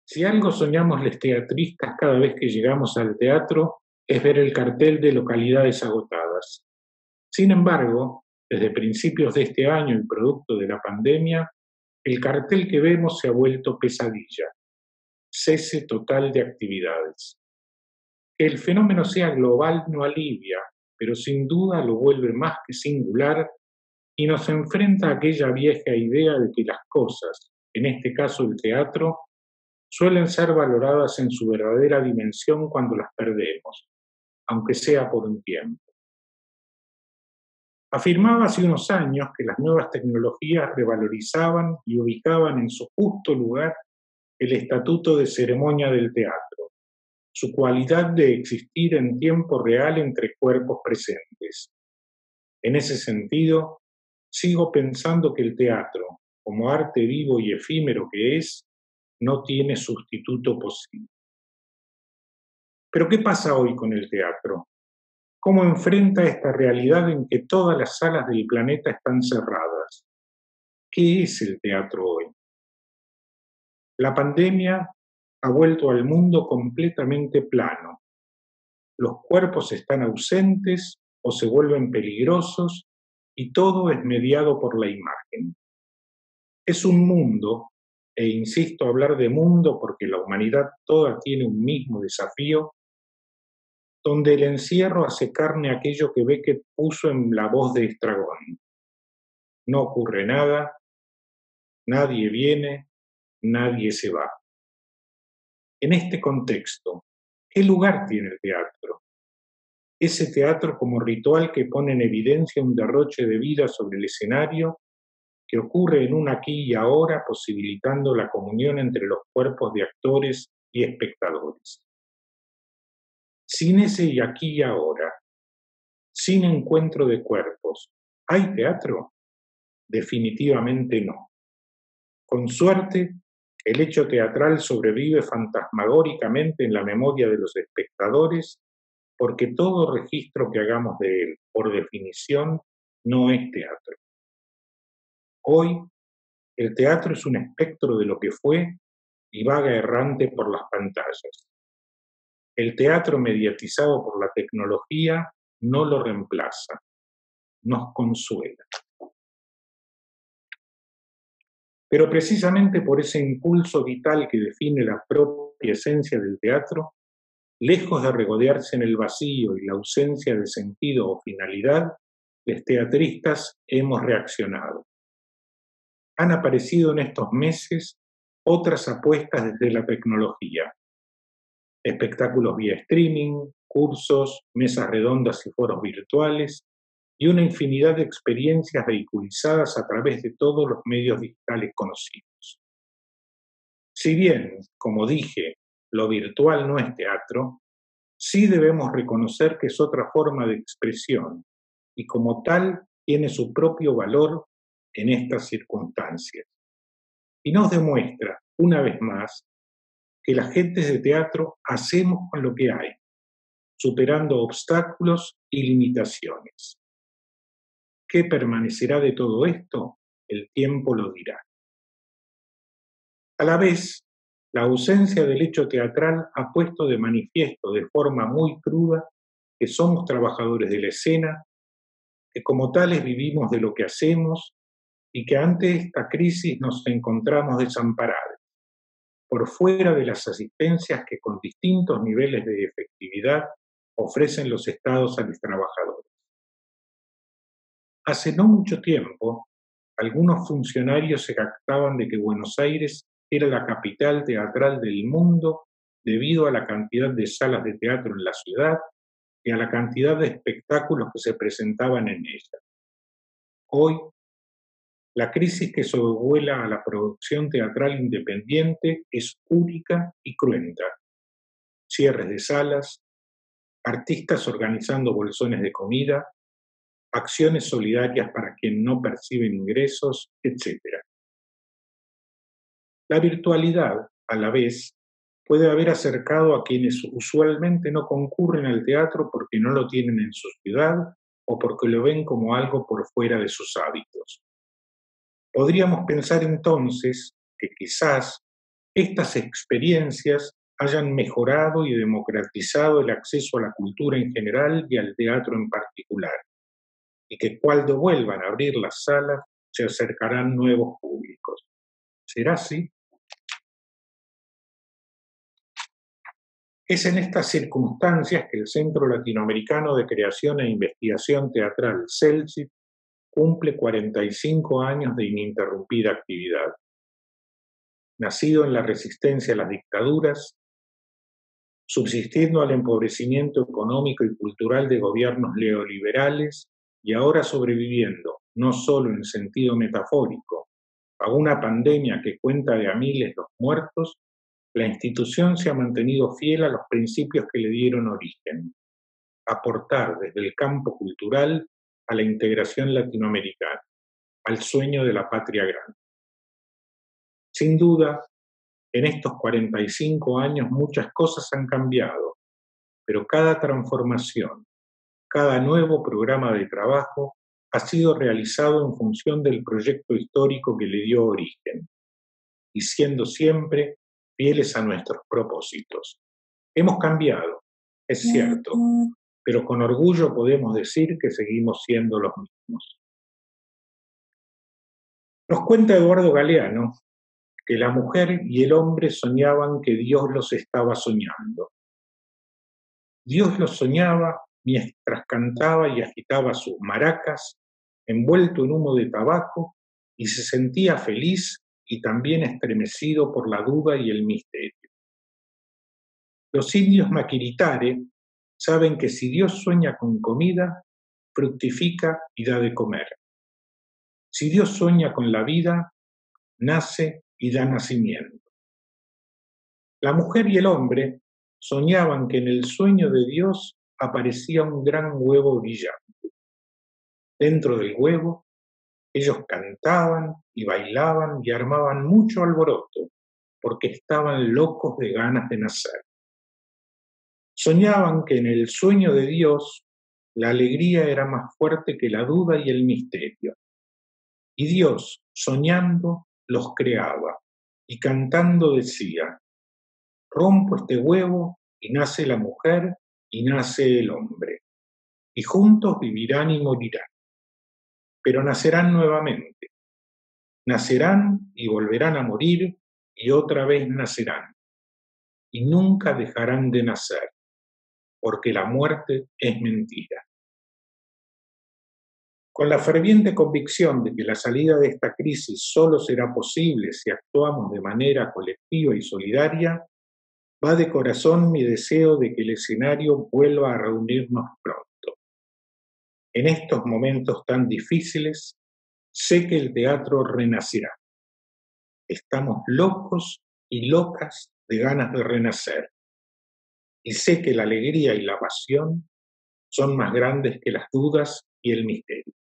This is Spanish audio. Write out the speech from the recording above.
Si algo soñamos los teatristas cada vez que llegamos al teatro, es ver el cartel de localidades agotadas. Sin embargo, desde principios de este año y producto de la pandemia, el cartel que vemos se ha vuelto pesadilla, cese total de actividades. Que el fenómeno sea global no alivia, pero sin duda lo vuelve más que singular y nos enfrenta a aquella vieja idea de que las cosas, en este caso el teatro, suelen ser valoradas en su verdadera dimensión cuando las perdemos, aunque sea por un tiempo. Afirmaba hace unos años que las nuevas tecnologías revalorizaban y ubicaban en su justo lugar el estatuto de ceremonia del teatro, su cualidad de existir en tiempo real entre cuerpos presentes. En ese sentido, sigo pensando que el teatro, como arte vivo y efímero que es, no tiene sustituto posible. Pero ¿qué pasa hoy con el teatro? ¿Cómo enfrenta esta realidad en que todas las salas del planeta están cerradas? ¿Qué es el teatro hoy? La pandemia ha vuelto al mundo completamente plano. Los cuerpos están ausentes o se vuelven peligrosos y todo es mediado por la imagen. Es un mundo, e insisto hablar de mundo porque la humanidad toda tiene un mismo desafío, donde el encierro hace carne aquello que Beckett puso en La voz de Estragón. No ocurre nada, nadie viene, nadie se va. En este contexto, ¿qué lugar tiene el teatro? Ese teatro como ritual que pone en evidencia un derroche de vida sobre el escenario, que ocurre en un aquí y ahora, posibilitando la comunión entre los cuerpos de actores y espectadores. Sin ese y aquí y ahora, sin encuentro de cuerpos, ¿hay teatro? Definitivamente no. Con suerte, el hecho teatral sobrevive fantasmagóricamente en la memoria de los espectadores porque todo registro que hagamos de él, por definición, no es teatro. Hoy, el teatro es un espectro de lo que fue y vaga errante por las pantallas. El teatro mediatizado por la tecnología no lo reemplaza, nos consuela. Pero precisamente por ese impulso vital que define la propia esencia del teatro, lejos de regodearse en el vacío y la ausencia de sentido o finalidad, los teatristas hemos reaccionado. Han aparecido en estos meses otras apuestas desde la tecnología. Espectáculos vía streaming, cursos, mesas redondas y foros virtuales, y una infinidad de experiencias vehiculizadas a través de todos los medios digitales conocidos. Si bien, como dije, lo virtual no es teatro, sí debemos reconocer que es otra forma de expresión y como tal tiene su propio valor en estas circunstancias. Y nos demuestra, una vez más, que las gentes de teatro hacemos con lo que hay, superando obstáculos y limitaciones. ¿Qué permanecerá de todo esto? El tiempo lo dirá. A la vez, la ausencia del hecho teatral ha puesto de manifiesto de forma muy cruda que somos trabajadores de la escena, que como tales vivimos de lo que hacemos y que ante esta crisis nos encontramos desamparados, por fuera de las asistencias que con distintos niveles de efectividad ofrecen los estados a los trabajadores. Hace no mucho tiempo, algunos funcionarios se jactaban de que Buenos Aires era la capital teatral del mundo debido a la cantidad de salas de teatro en la ciudad y a la cantidad de espectáculos que se presentaban en ella. Hoy, la crisis que sobrevuela a la producción teatral independiente es única y cruenta. Cierres de salas, artistas organizando bolsones de comida, acciones solidarias para quien no perciben ingresos, etc. La virtualidad, a la vez, puede haber acercado a quienes usualmente no concurren al teatro porque no lo tienen en su ciudad o porque lo ven como algo por fuera de sus hábitos. Podríamos pensar entonces que quizás estas experiencias hayan mejorado y democratizado el acceso a la cultura en general y al teatro en particular, y que cuando vuelvan a abrir las salas se acercarán nuevos públicos. ¿Será así? Es en estas circunstancias que el Centro Latinoamericano de Creación e Investigación Teatral, CELCIT, cumple 45 años de ininterrumpida actividad. Nacido en la resistencia a las dictaduras, subsistiendo al empobrecimiento económico y cultural de gobiernos neoliberales y ahora sobreviviendo, no solo en sentido metafórico, a una pandemia que cuenta de a miles los muertos, la institución se ha mantenido fiel a los principios que le dieron origen: aportar desde el campo cultural a la integración latinoamericana, al sueño de la patria grande. Sin duda, en estos 45 años muchas cosas han cambiado, pero cada transformación, cada nuevo programa de trabajo ha sido realizado en función del proyecto histórico que le dio origen, y siendo siempre fieles a nuestros propósitos. Hemos cambiado, es cierto, pero con orgullo podemos decir que seguimos siendo los mismos. Nos cuenta Eduardo Galeano que la mujer y el hombre soñaban que Dios los estaba soñando. Dios los soñaba mientras cantaba y agitaba sus maracas, envuelto en humo de tabaco, y se sentía feliz y también estremecido por la duda y el misterio. Los indios maquiritare saben que si Dios sueña con comida, fructifica y da de comer. Si Dios sueña con la vida, nace y da nacimiento. La mujer y el hombre soñaban que en el sueño de Dios aparecía un gran huevo brillante. Dentro del huevo, ellos cantaban y bailaban y armaban mucho alboroto, porque estaban locos de ganas de nacer. Soñaban que en el sueño de Dios la alegría era más fuerte que la duda y el misterio. Y Dios, soñando, los creaba y cantando decía: rompo este huevo y nace la mujer y nace el hombre, y juntos vivirán y morirán. Pero nacerán nuevamente, nacerán y volverán a morir y otra vez nacerán, y nunca dejarán de nacer, porque la muerte es mentira. Con la ferviente convicción de que la salida de esta crisis solo será posible si actuamos de manera colectiva y solidaria, va de corazón mi deseo de que el escenario vuelva a reunirnos pronto. En estos momentos tan difíciles, sé que el teatro renacerá. Estamos locos y locas de ganas de renacer. Y sé que la alegría y la pasión son más grandes que las dudas y el misterio.